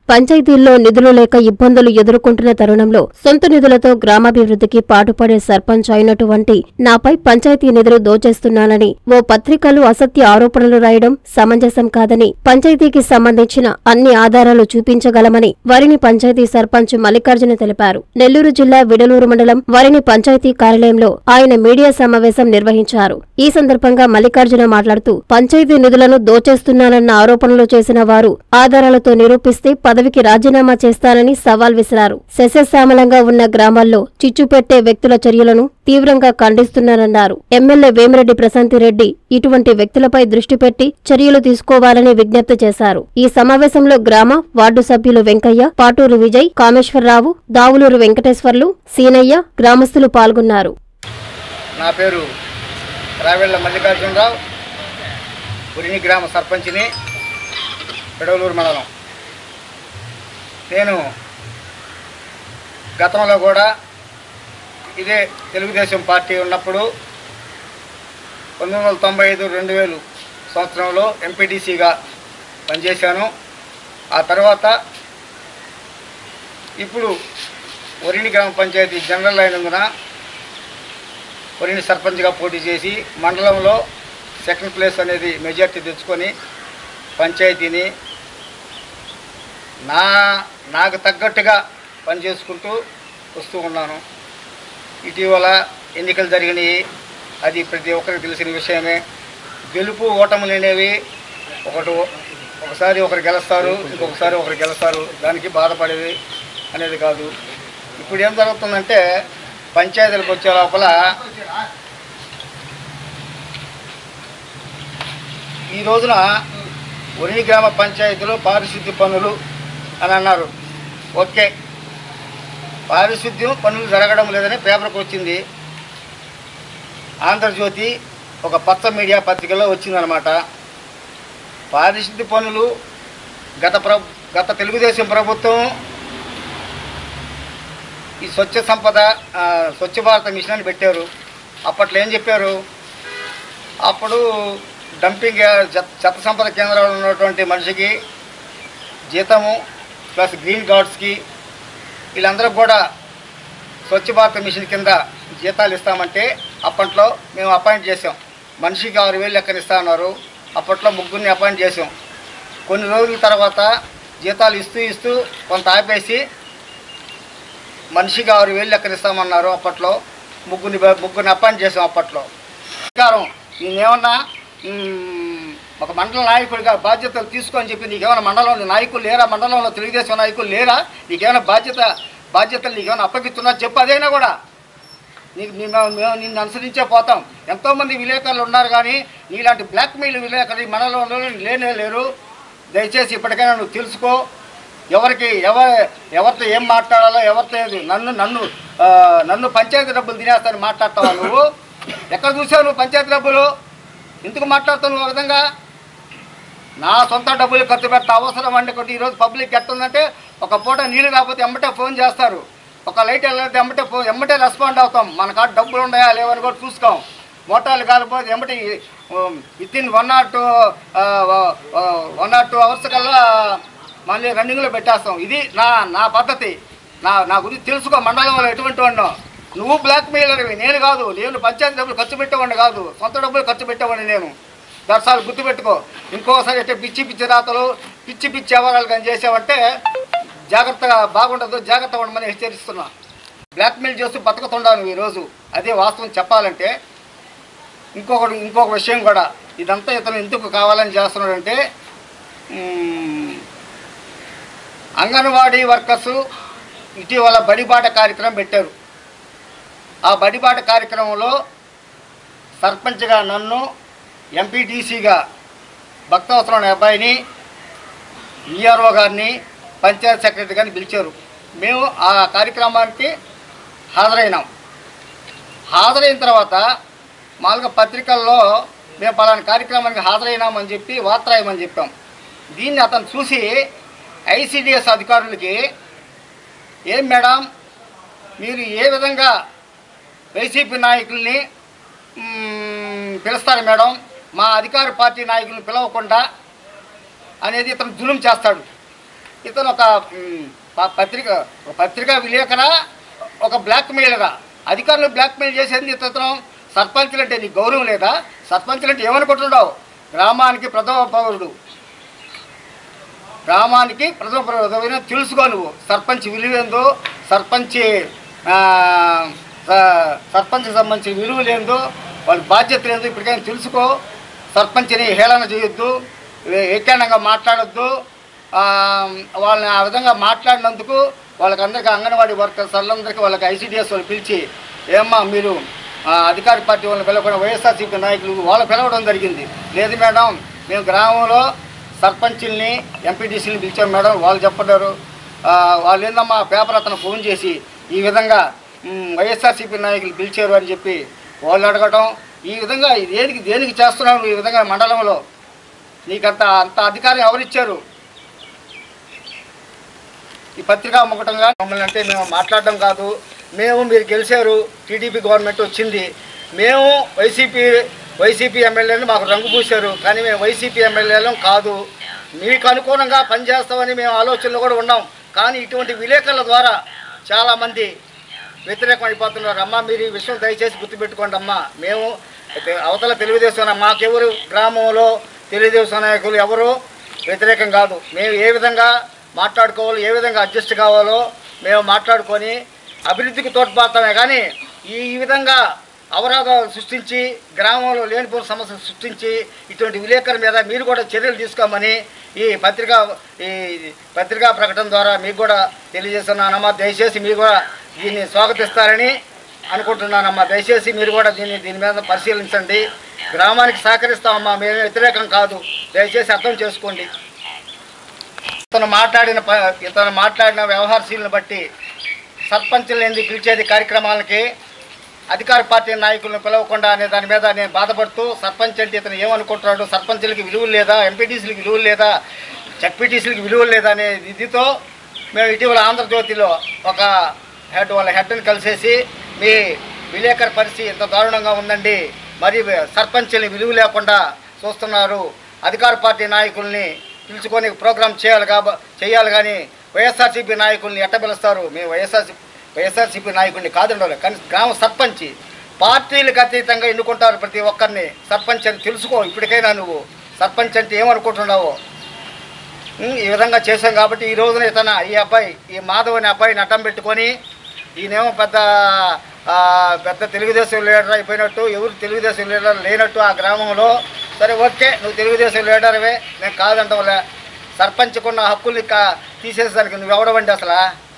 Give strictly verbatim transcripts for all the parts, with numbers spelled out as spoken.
పంచాయతీల్లో నిధులు లేక ఇబ్బందులు ఎదుర్కొంటున్న తరుణంలో సొంత నిధులతో గ్రామాభివృద్ధికి పాటుపడే సర్పంచ్ అయినటువంటి నాపై పంచాయతీ నిధులు దోచేస్తున్నానని ఓ పత్రికలు అసత్య ఆరోపణలు రాయడం సమంజసం కాదని, పంచాయతీకి సంబంధించిన అన్ని ఆధారాలు చూపించగలమని వరిని పంచాయతీ సర్పంచ్ మల్లికార్జున తెలిపారు. నెల్లూరు జిల్లా విడలూరు మండలం వరిని పంచాయతీ కార్యాలయంలో ఆయన మీడియా సమావేశం నిర్వహించారు. ఈ సందర్భంగా మల్లికార్జున మాట్లాడుతూ, పంచాయతీ నిధులను దోచేస్తున్నానన్న ఆరోపణలు చేసిన వారు ఆధారాలతో నిరూపిస్తే పదవికి రాజీనామా చేస్తానని సవాల్ విసిరారు. శస్యశ్యామలంగా ఉన్న గ్రామాల్లో చిచ్చు పెట్టే వ్యక్తుల చర్యలను తీవ్రంగా ఖండిస్తున్నారన్నారు. ఎమ్మెల్యే వేమిరెడ్డి ప్రశాంతిరెడ్డి ఇటువంటి వ్యక్తులపై దృష్టి పెట్టి చర్యలు తీసుకోవాలని విజ్ఞప్తి చేశారు. ఈ సమావేశంలో గ్రామ వార్డు సభ్యులు వెంకయ్య, పాటూరు విజయ్, కామేశ్వరరావు, దావులూరు వెంకటేశ్వర్లు, సీనయ్య, గ్రామస్తులు పాల్గొన్నారు. నా పేరు రావెళ్ల మల్లికార్జునరావు, పురిని గ్రామ సర్పంచిని, విడవలూరు మండలం. నేను గతంలో కూడా ఇదే తెలుగుదేశం పార్టీ ఉన్నప్పుడు పంతొమ్మిది వందల తొంభై ఐదు రెండు వేలు సంవత్సరంలో ఎంపీటీసీగా పనిచేశాను. ఆ తర్వాత ఇప్పుడు వరిని గ్రామ పంచాయతీ జనరల్ అయినందున వరిని సర్పంచ్గా పోటీ చేసి మండలంలో సెకండ్ ప్లేస్ అనేది మెజార్టీ తెచ్చుకొని పంచాయతీని నా నాకు తగ్గట్టుగా పనిచేసుకుంటూ వస్తూ ఉన్నాను. ఇటీవల ఎన్నికలు జరిగినాయి, అది ప్రతి ఒక్కరికి తెలిసిన విషయమే. గెలుపు ఓటములు అనేవి ఒకటి ఒకసారి ఒకరు గెలుస్తారు, ఇంకొకసారి ఒకరు గెలుస్తారు, దానికి బాధపడేది అనేది కాదు. ఇప్పుడు ఏం జరుగుతుందంటే పంచాయతీలకు వచ్చే లోపల ఈ రోజున వరిని గ్రామ పంచాయతీలో పారిశుద్ధ్య పనులు అని అన్నారు. ఓకే, పారిశుద్ధ్యం పనులు జరగడం లేదని పేపర్కి వచ్చింది. ఆంధ్రజ్యోతి ఒక పచ్చ మీడియా పత్రికలో వచ్చిందనమాట. పారిశుద్ధ్య పనులు గత ప్ర గత తెలుగుదేశం ప్రభుత్వం ఈ స్వచ్ఛ సంపద స్వచ్ఛ భారత మిషన్ అని పెట్టారు. అప్పట్లో ఏం చెప్పారు, అప్పుడు డంపింగ్ చెత్త సంపద కేంద్రాలు ఉన్నటువంటి మనిషికి జీతము ప్లస్ గ్రీన్ గార్డ్స్కి వీళ్ళందరూ కూడా స్వచ్ఛ భారత్ మిషన్ కింద జీతాలు ఇస్తామంటే అప్పట్లో మేము అపాయింట్ చేసాం. మనిషికి ఆరు వేలు లెక్కన ఇస్తా ఉన్నారు. అప్పట్లో ముగ్గురిని అపాయింట్ చేసాం. కొన్ని రోజుల తర్వాత జీతాలు ఇస్తూ ఇస్తూ కొంత ఆపేసి మనిషికి ఆరు వేలు లెక్కన ఇస్తామన్నారు. అప్పట్లో ముగ్గురిని ముగ్గురిని అపాయింట్ చేసాం. అప్పట్లో అధికారం నేనేమన్నా ఒక మండల నాయకుడిగా బాధ్యతలు తీసుకొని చెప్పి నీకేమైనా మండలంలో నాయకులు లేరా, మండలంలో తెలుగుదేశం నాయకులు లేరా, నీకేమైనా బాధ్యత బాధ్యతలు నీకేమైనా అప్పగిస్తున్నా చెప్పు. అదైనా కూడా నీకు మేము నిన్ను అనుసరించే పోతాం. ఎంతోమంది విలేకరులు ఉన్నారు, కానీ నీలాంటి బ్లాక్మెయిల్ విలేకరులు ఈ మండలంలో లేనే లేరు. దయచేసి ఇప్పటికైనా నువ్వు తెలుసుకో. ఎవరికి ఎవరు ఎవరితో ఏం మాట్లాడాలో ఎవరితో ఏది నన్ను నన్ను నన్ను పంచాయతీ డబ్బులు తినేస్తాను మాట్లాడతావా నువ్వు? ఎక్కడ చూసావు నువ్వు పంచాయతీ డబ్బులు? ఎందుకు మాట్లాడుతావు నువ్వు? విధంగా నా సొంత డబ్బులు ఖర్చు పెట్ట అవసరం అండి. కొద్ది ఈరోజు పబ్లిక్ ఎట్టుందంటే ఒక పూట నీళ్ళు కాకపోతే ఎమ్మటే ఫోన్ చేస్తారు, ఒక లైట్ వెళ్ళితే ఎమ్మటే ఫోన్ ఎమ్మటే రెస్పాండ్ అవుతాం. మన కాడ డబ్బులు ఉన్నాయా లేవని కూడా చూసుకోం. మోటార్లు కాకపోతే ఎమ్మటే within one not two one not two hours కల్లా మళ్ళీ రన్నింగ్లో పెట్టేస్తాం. ఇది నా నా పద్ధతి. నా నా గురించి తెలుసుకో. మండలంలో ఎటువంటి వాడినో నువ్వు బ్లాక్మెయిలర్వి, నేను కాదు. నేను పంచాయతీ డబ్బులు ఖర్చు పెట్టేవాడిని కాదు, సొంత డబ్బులు ఖర్చు పెట్టేవాడిని నేను. దర్శాలు గుర్తుపెట్టుకో. ఇంకోసారి అంటే పిచ్చి పిచ్చి రాతలు పిచ్చి పిచ్చి వ్యవహారాలు కానీ చేసావంటే జాగ్రత్తగా బాగుండదు, జాగ్రత్తగా ఉండమని హెచ్చరిస్తున్నా. బ్లాక్మెయిల్ చేస్తూ బతుకుతుండాను ఈరోజు. అదే వాస్తవం చెప్పాలంటే. ఇంకొకటి ఇంకొక విషయం కూడా, ఇదంతా ఇతను ఎందుకు కావాలని చేస్తున్నాడంటే అంగన్వాడీ వర్కర్సు ఇటీవల బడిబాట కార్యక్రమం పెట్టారు. ఆ బడిబాట కార్యక్రమంలో సర్పంచ్గా నన్ను, ఎంపీటీసీగా భక్తవసరం అబ్బాయిని, ఈఆర్ఓ గారిని, పంచాయత్ సెక్రటరీ గారిని పిలిచారు. మేము ఆ కార్యక్రమానికి హాజరైనాం. హాజరైన తర్వాత మామూలుగా పత్రికల్లో మేము పలానా కార్యక్రమానికి హాజరైనామని చెప్పి వార్త రాయమని చెప్పాం. దీన్ని అతను చూసి ఐసీడీఎస్ అధికారులకి, ఏం మేడం మీరు ఏ విధంగా వైసీపీ నాయకుల్ని పిలుస్తారు మేడం, మా అధికార పార్టీ నాయకులను పిలవకుండా అనేది ఇతను జులుం చేస్తాడు. ఇతను ఒక పత్రిక పత్రికా విలేకరా, ఒక బ్లాక్మెయిలరా. అధికారులు బ్లాక్మెయిల్ చేసేది ఇతను. సర్పంచులు అంటే నీకు గౌరవం లేదా? సర్పంచులు అంటే ఏమనుకుంటున్నావు? గ్రామానికి ప్రథమ పౌరుడు, గ్రామానికి ప్రథమ పౌరుడు తెలుసుకో నువ్వు. సర్పంచ్ విలువేందో, సర్పంచ్ సర్పంచ్కి సంబంధించిన విలువలు ఏందో, వాళ్ళ బాధ్యతలు ఏందో ఇప్పటికైనా తెలుసుకో. సర్పంచ్ని హేళన చేయొద్దు, ఏకాండంగా మాట్లాడొద్దు. వాళ్ళని ఆ విధంగా మాట్లాడినందుకు వాళ్ళకందరికీ అంగన్వాడీ వర్కర్స్ వాళ్ళందరికీ వాళ్ళకి ఐసీడీఎస్ వాళ్ళు పిలిచి, ఏమ్మా మీరు అధికార పార్టీ వాళ్ళని పిలవకుండా వైఎస్ఆర్సీపీ నాయకులు వాళ్ళు పిలవడం జరిగింది. లేదు మేడం, మేము గ్రామంలో సర్పంచుల్ని ఎంపీటీసీని పిలిచాం మేడం, వాళ్ళు చెప్పడారు. వాళ్ళు ఏందమ్మా పేపర్ అతను ఫోన్ చేసి ఈ విధంగా వైఎస్ఆర్సీపీ నాయకులు పిలిచారు అని చెప్పి వాళ్ళు అడగటం. ఈ విధంగా దేనికి దేనికి చేస్తున్నావు ఈ విధంగా మండలంలో? నీకంత అంత అధికారం ఎవరిచ్చారు? ఈ పత్రికా ముఖటంగా మమ్మల్ని అంటే మేము మాట్లాడడం కాదు. మేము మీరు గెలిచారు, టీడీపీ గవర్నమెంట్ వచ్చింది, మేము వైసీపీ వైసీపీ ఎమ్మెల్యేలు మాకు రంగు పూశారు, కానీ మేము వైసీపీ ఎమ్మెల్యేలం కాదు. మీకు అనుకూలంగా పనిచేస్తామని మేము ఆలోచనలు కూడా ఉన్నాం. కానీ ఇటువంటి విలేకరుల ద్వారా చాలామంది వ్యతిరేకం అయిపోతున్నారు. అమ్మ మీరు ఈ విషయం దయచేసి గుర్తుపెట్టుకోండి అమ్మ. మేము అవతల తెలుగుదేశం, మాకెవరు గ్రామంలో తెలుగుదేశం నాయకులు ఎవరు వ్యతిరేకం కాదు. మేము ఏ విధంగా మాట్లాడుకోవాలో, ఏ విధంగా అడ్జస్ట్ కావాలో మేము మాట్లాడుకొని అభివృద్ధికి తోడ్పడతామే. కానీ ఈ విధంగా అవరోధాలు సృష్టించి గ్రామంలో లేనిపోయిన సమస్యలు సృష్టించి ఇటువంటి విలేకరుల మీద మీరు కూడా చర్యలు తీసుకోమని ఈ పత్రికా ఈ పత్రికా ప్రకటన ద్వారా మీకు కూడా తెలియజేస్తున్నానమ్మా. దయచేసి మీరు కూడా దీన్ని స్వాగతిస్తారని అనుకుంటున్నానమ్మా. దయచేసి మీరు కూడా దీన్ని దీని మీద పరిశీలించండి. గ్రామానికి సహకరిస్తామమ్మా, మేము వ్యతిరేకం కాదు, దయచేసి అర్థం చేసుకోండి. ఇతను మాట్లాడిన ఇతను మాట్లాడిన వ్యవహారశీలను బట్టి సర్పంచులు ఎందుకు పిలిచేది కార్యక్రమాలకి అధికార పార్టీ నాయకులను పిలవకుండా అనే దాని మీద నేను బాధపడుతూ, సర్పంచ్ అంటే ఇతను ఏమనుకుంటున్నాడు, సర్పంచులకి విలువలు లేదా, ఎంపీటీసీలకి విలువలు లేదా, జడ్పీటీసీలకి విలువలు లేదా అనే ఇదితో మేము ఇటీవల ఆంధ్రజ్యోతిలో ఒక హెడ్ వాళ్ళ హెడ్ని కలిసేసి మీ విలేకరు పరిస్థితి ఇంత దారుణంగా ఉందండి, మరి సర్పంచుల్ని విలువ లేకుండా చూస్తున్నారు, అధికార పార్టీ నాయకుల్ని పిలుచుకొని ప్రోగ్రాం చేయాలి కాబ చేయాలి కానీ వైఎస్ఆర్సీపీ నాయకుల్ని ఎట్ట పిలుస్తారు? మేము వైఎస్ఆర్సీ వైఎస్ఆర్సీపీ నాయకుడిని కాదండి, కానీ గ్రామ సర్పంచ్ పార్టీలకు అతీతంగా ఎన్నుకుంటారు ప్రతి ఒక్కరిని. సర్పంచ్ అని తెలుసుకో, ఇప్పటికైనా నువ్వు సర్పంచ్ అంటే ఏమనుకుంటున్నావు? ఈ విధంగా చేశాం కాబట్టి ఈ రోజున ఇతన ఈ అబ్బాయి ఈ మాధవ్ అనే అబ్బాయిని అడ్డం పెట్టుకొని ఈయనేమో పెద్ద పెద్ద తెలుగుదేశం లీడర్ అయిపోయినట్టు, ఎవరు తెలుగుదేశం లీడర్ లేనట్టు ఆ గ్రామంలో. సరే ఓకే, నువ్వు తెలుగుదేశం లీడర్వే, నేను కాదంటావులే. సర్పంచ్కున్న హక్కుల్ని కా తీసేసేదానికి నువ్వు ఎవడవండి అసలు?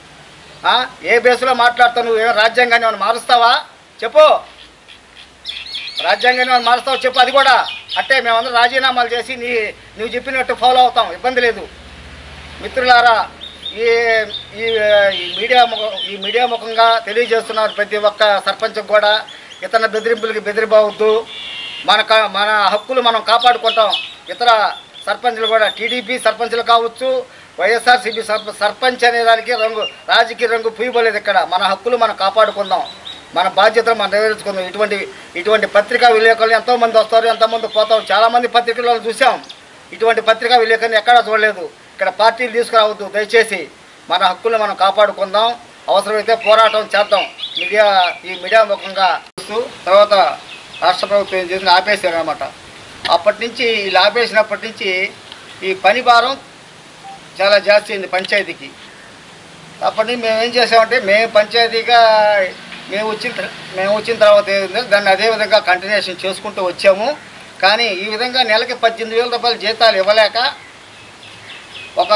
ఏ బేస్లో మాట్లాడతావు? నువ్వు ఏమో రాజ్యాంగాన్ని ఏమైనా మారుస్తావా చెప్పు? రాజ్యాంగాన్ని ఏమైనా మారుస్తావా చెప్పు? అది కూడా అంటే మేమందరం రాజీనామాలు చేసి నీ నువ్వు చెప్పినట్టు ఫాలో అవుతాం, ఇబ్బంది లేదు. మిత్రులారా, ఈ ఈ మీడియా ముఖ ఈ మీడియా ముఖంగా తెలియజేస్తున్నారు ప్రతి ఒక్క సర్పంచ్కి కూడా, ఇతర బెదిరింపులకి బెదిరిపోవద్దు. మన మన హక్కులు మనం కాపాడుకుంటాం. ఇతర సర్పంచ్లు కూడా టీడీపీ సర్పంచ్లు కావచ్చు, వైఎస్ఆర్సీపీ సర్ప సర్పంచ్ అనే దానికి రంగు రాజకీయ రంగు పూయబోలేదు. ఇక్కడ మన హక్కులు మనం కాపాడుకుందాం, మన బాధ్యతలు మనం నెరవేర్చుకుందాం. ఇటువంటి ఇటువంటి పత్రికా విలేకరులు ఎంతోమంది వస్తారు, ఎంతోమంది పోతాం. చాలామంది పత్రికల్లో చూసాం, ఇటువంటి పత్రికా విలేకరులు ఎక్కడా చూడలేదు. ఇక్కడ పార్టీలు తీసుకురావద్దు, దయచేసి మన హక్కులు మనం కాపాడుకుందాం, అవసరమైతే పోరాటం చేద్దాం. మీడియా ఈ మీడియా ముఖంగా చూస్తూ తర్వాత రాష్ట్ర ప్రభుత్వం ఏం చేసింది, ఆపేశారు అనమాట. అప్పటి నుంచి వీళ్ళు ఆపేసినప్పటి నుంచి ఈ పని భారం చాలా జాస్తి అయింది పంచాయతీకి. అప్పటి మేము ఏం చేసామంటే, మేము పంచాయతీగా మేము వచ్చిన మేము వచ్చిన తర్వాత ఏదైందో దాన్ని అదేవిధంగా కంటిన్యూషన్ చేసుకుంటూ వచ్చాము. కానీ ఈ విధంగా నెలకి పద్దెనిమిది వేల రూపాయల జీతాలు ఇవ్వలేక ఒక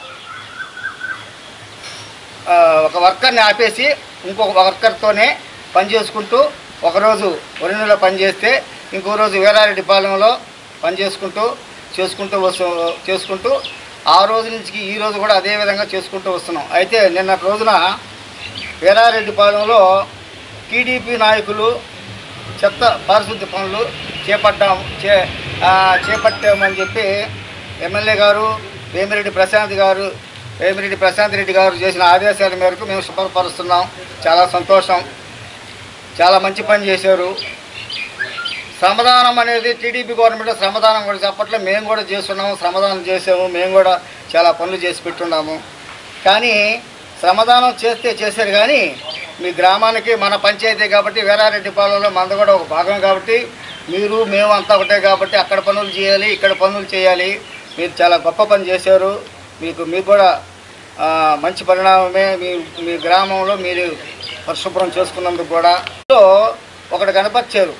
ఒక వర్కర్ని ఆపేసి ఇంకొక వర్కర్తోనే పని చేసుకుంటూ, ఒకరోజు వరినలో పని చేస్తే ఇంకో రోజు వీరారెడ్డిపాలెంలో పని చేసుకుంటూ చేసుకుంటూ వస్తూ చేసుకుంటూ ఆ రోజు నుంచి ఈ రోజు కూడా అదే విధంగా చేసుకుంటూ వస్తున్నాం. అయితే నిన్న రోజున వీరారెడ్డిపాలెంలో టీడీపీ నాయకులు చెత్త పారిశుద్ధ్య పనులు చేపట్టాము చే చేపట్టామని చెప్పి ఎమ్మెల్యే గారు వేమిరెడ్డి ప్రశాంత్ గారు వేమిరెడ్డి ప్రశాంత్ రెడ్డి గారు చేసిన ఆదేశాల మేరకు మేము శుభ్రపరుస్తున్నాం. చాలా సంతోషం, చాలా మంచి పని చేశారు. శ్రమదానం అనేది టీడీపీ గవర్నమెంట్ శ్రమదానం కూడా చెప్పట్లే. మేము కూడా చేస్తున్నాము, శ్రమదానం చేసాము, మేము కూడా చాలా పనులు చేసి పెట్టున్నాము. కానీ శ్రమదానం చేస్తే చేశారు కానీ మీ గ్రామానికి మన పంచాయతీ కాబట్టి వీరారెడ్డిపాలెంలో మంద కూడా ఒక భాగం కాబట్టి మీరు మేము అంతా ఒకటే కాబట్టి అక్కడ పనులు చేయాలి, ఇక్కడ పనులు చేయాలి. మీరు చాలా గొప్ప పని చేశారు. మీకు మీకు కూడా మంచి పరిణామమే. మీ మీ గ్రామంలో మీరు పరిశుభ్రం చేసుకున్నందుకు కూడా ఒకటి కనపరిచారు.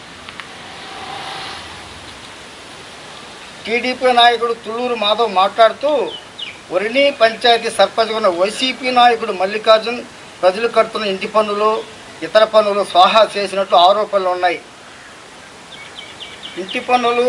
టీడీపీ నాయకుడు తుళ్ళూరు మాధవ్ మాట్లాడుతూ ఒరిని పంచాయతీ సర్పంచ్గా ఉన్న వైసీపీ నాయకుడు మల్లికార్జున్ ప్రజలు కడుతున్న ఇంటి పన్నులు ఇతర పన్నులు స్వాహా చేసినట్టు ఆరోపణలు ఉన్నాయి. ఇంటి పన్నులు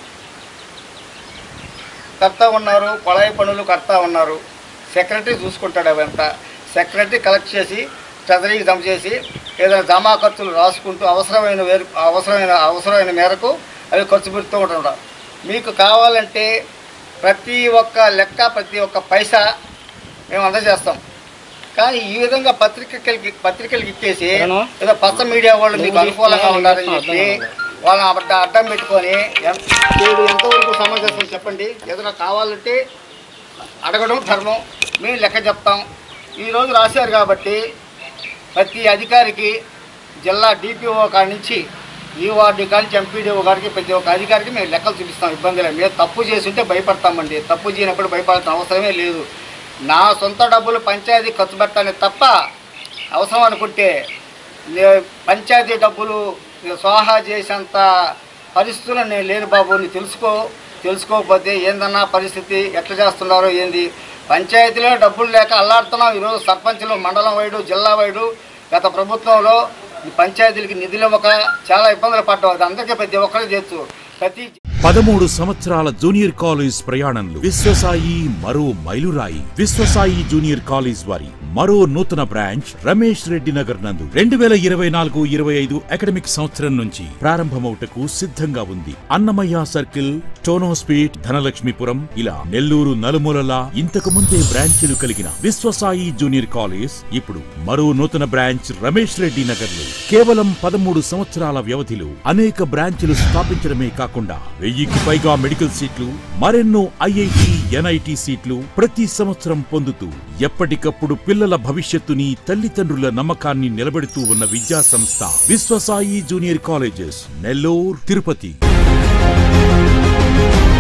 కడతా ఉన్నారు, కొళాయి పన్నులు కడతా ఉన్నారు. సెక్రటరీ చూసుకుంటాడు. అవంతా సెక్రటరీ కలెక్ట్ చేసి ట్రెజరీకి జమ చేసి ఏదైనా జమా ఖర్చులు రాసుకుంటూ అవసరమైన వేరు అవసరమైన అవసరమైన మేరకు అవి ఖర్చు పెడుతూ ఉంటారు. మీకు కావాలంటే ప్రతి ఒక్క లెక్క ప్రతి ఒక్క పైసా మేము అందజేస్తాం. కానీ ఈ విధంగా పత్రికలకి పత్రికలకి ఇచ్చేసి ఏదో పచ్చ మీడియా వాళ్ళు మీకు అనుకూలంగా ఉండాలని చెప్పి వాళ్ళని అడ్డ అడ్డం పెట్టుకొని మీరు ఎంతవరకు సమంజసం చెప్పండి. ఏదైనా కావాలంటే అడగడం ధర్మం, మేము లెక్క చెప్తాం. ఈరోజు రాశారు కాబట్టి ప్రతి అధికారికి జిల్లా డిపిఓ కాడి నుంచి ఈ వార్డు కాడి నుంచి ఎంపీడీఓ గారికి ప్రతి ఒక్క అధికారికి మేము లెక్కలు చూపిస్తాం. ఇబ్బంది లేదు. మేము తప్పు చేసి ఉంటే భయపడతామండి. తప్పు చేయనప్పుడు భయపడాల్సిన అవసరమే లేదు. నా సొంత డబ్బులు పంచాయతీ ఖర్చు పెట్టాలని తప్ప అవసరం అనుకుంటే పంచాయతీ డబ్బులు స్వాహా చేసేంత పరిస్థితులు నేను లేను బాబు. నీ తెలుసుకో తెలుసుకోకపోతే ఏందన్నా పరిస్థితి ఎట్లా చేస్తున్నారో ఏంది. పంచాయతీలో డబ్బులు లేక అల్లాడుతున్నాం. ఈరోజు సర్పంచులు మండలం వైడు జిల్లా వైడు గత ప్రభుత్వంలో పంచాయతీలకి నిధులు ఇవ్వక చాలా ఇబ్బందులు పడ్డావు. అది అందరికీ ప్రతి ఒక్కరు చేస్తూ ప్రతి పదమూడు సంవత్సరాల జూనియర్ కాలేజ్ ప్రయాణంలో విశ్వసాయి మరో మైలురాయి. విశ్వసాయి జూనియర్ కాలేజ్ వారి మరో నూతన బ్రాంచ్ రమేష్ రెడ్డి నగర్ నందు రెండు వేల ఇరవై నాలుగు ఇరవై ఐదు అకాడమిక్ సంవత్సరం నుంచి ప్రారంభమవుటకు సిద్ధంగా ఉంది. అన్నమయ్య సర్కిల్, టోనోస్పీట్, ధనలక్ష్మీపురం ఇలా నెల్లూరు నలుమూలలా ఇంతకు ముందే బ్రాంచీలు కలిగిన విశ్వసాయి జూనియర్ కాలేజ్ ఇప్పుడు మరో నూతన బ్రాంచ్ రమేష్ రెడ్డి నగర్ లో కేవలం పదమూడు సంవత్సరాల వ్యవధిలో అనేక బ్రాంచీలు స్థాపించడమే కాకుండా వెయ్యికి పైగా మెడికల్ సీట్లు, మరెన్నో ఐఐటి, ఎన్ఐటి సీట్లు ప్రతి సంవత్సరం పొందుతూ ఎప్పటికప్పుడు పిల్లల భవిష్యత్తుని, తల్లిదండ్రుల నమ్మకాన్ని నిలబెడుతూ ఉన్న విద్యా సంస్థ విశ్వసాయి జూనియర్ కాలేజెస్, నెల్లూరు, తిరుపతి.